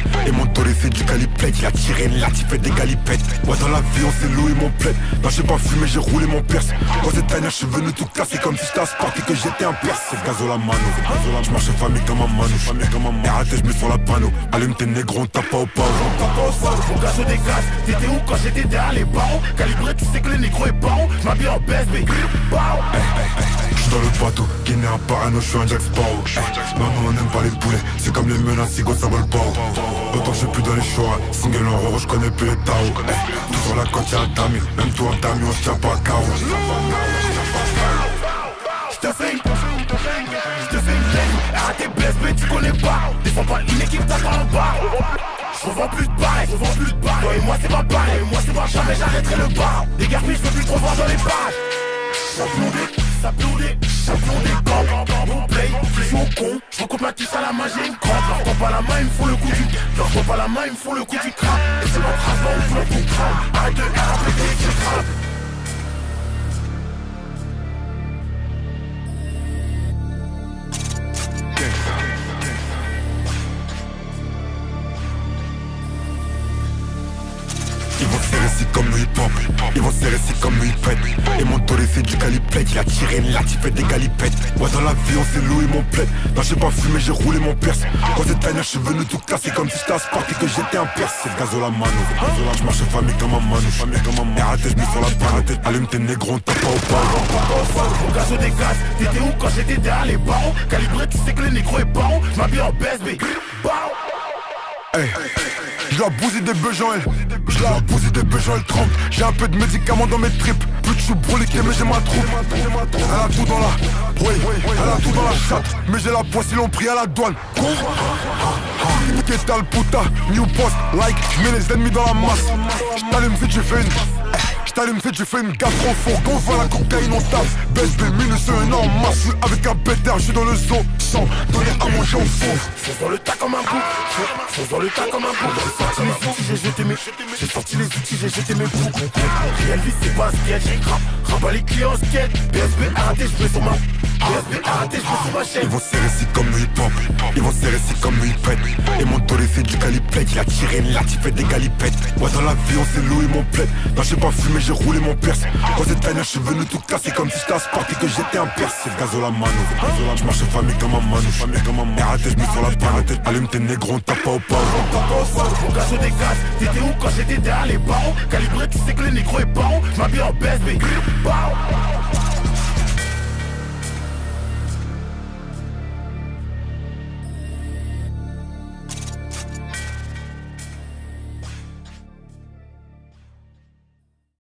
Et mon tolé fait du calipette. Il a tiré une latte, il fait des galipettes. Moi dans la vie on s'est loué mon plaid. Non j'ai pas fumé, j'ai roulé mon perse. Quand cette année je suis venu tout casser comme si j'étais à Spark et que j'étais un perse. C'est le gazo la mano. Je marche famille comme un manouche. Et raté je mets sur la panneau. Allume tes négros, on tape pas au pao. Mon gazo dégage. T'étais où quand j'étais derrière les barreaux? Calibré, tu sais que les négros est baron. J'm'habille en BSB. J'suis dans le bateau, Guinée un parano, j'suis un Jack Sparrow. Non, on n'aime pas les poulets, c'est comme les menaces, Sigo ça vole pas. Autant j'suis plus dans les choix, single en roro, j'connais plus les taos. Tout sur la côte y'a un tamis, même toi un tamis, on se tient pas à carreau. J'te fais une ligne, arrêtez BSB, tu connais pas. Défends pas une équipe, t'as pas un bar. J'revends plus de barres, toi et moi c'est pas pareil, jamais j'arrêterai le bar. Des garpilles, j'peux plus trop voir dans les pages. Ça blondé, mon play, j'suis au con, j'recoupe ma tisse à la main, j'ai une crampe. Leur tends pas la main, ils me font le coup du crâne. Et c'est mon crasement au bout ton crâne. Arrête de RAPD, je crame. Ils vont serrer si comme nous hip-hop, ils vont serrer si comme nous hip-hop. Et mon tolé fait du calipette, il a tiré une latte, il fait des galipettes. Moi dans la vie on s'est loué mon plaid. Non j'ai pas fumé, j'ai roulé mon perse. Quand cette année je suis venu tout casser comme si j'étais à Spark et que j'étais un perse. C'est le gazo la mano. Je marche famille comme un manouche. Et raté je mets sur la panne. Allume tes négros, on tape pas au pao. Mon gazo dégage. T'étais où quand j'étais derrière les barreaux? Calibré, tu sais que les négros est baron. J'm'habille en BSB. Hey. Je la bousille des besoins, je la bousille des besoins, elle trempe. J'ai un peu de médicaments dans mes tripes. Plus de chou broliqué mais j'ai ma troupe. Elle a tout dans la, oui, elle a tout dans la chatte. Mais j'ai la poisse, ils l'ont pris à la douane. Qu'est-ce le puta, new post, like, j'mets les ennemis dans la masse. J't'allume vite, tu fais une gaffe au fond. Quand on voit la cocaïne on tape. BSB minus un an en masse. J'suis avec un béter, j'suis dans le zoo. Sans donner à manger au fond. J'fonce dans le tas comme un bouc. J'ai sorti les outils, j'ai jeté mes boucs. Réel vie c'est pas sketch. Rabat les clients en sketch. BSB arrêté, j'mets sur ma chaîne. Ils vont serrer si comme nous hip-hop, ils vont serrer si comme nous hip-hop. Et mon tolé fait du calipette, il a tiré une latte, il fait des galipettes. Moi dans la vie on s'est loué mon plaid. Non j'ai pas fumé, j'ai roulé mon perse. Quand cette année je suis venu tout casser comme si j'étais à Spark et que j'étais un perse. C'est le gazo la mano. Je marche famille comme un manouche. Et raté je mets sur la panne. Allume tes négros, on tape pas au pao. Mon gazo dégage. T'étais où quand j'étais derrière les barreaux? Calibré, tu sais que les négros est baron. J'm'habille en BSB.